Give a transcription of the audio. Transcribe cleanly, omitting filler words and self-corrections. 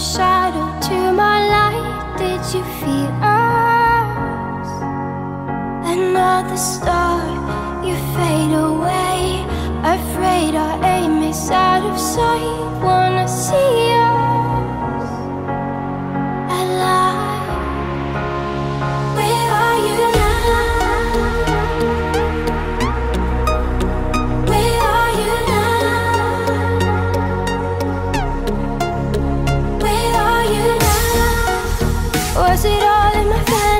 shadow to my light. Did you feel us? Another star, you fade away. Afraid our aim is out of sight. Wanna see us alive. Where are you now? Where are you now? Where are you now? Was it all in my fantasy?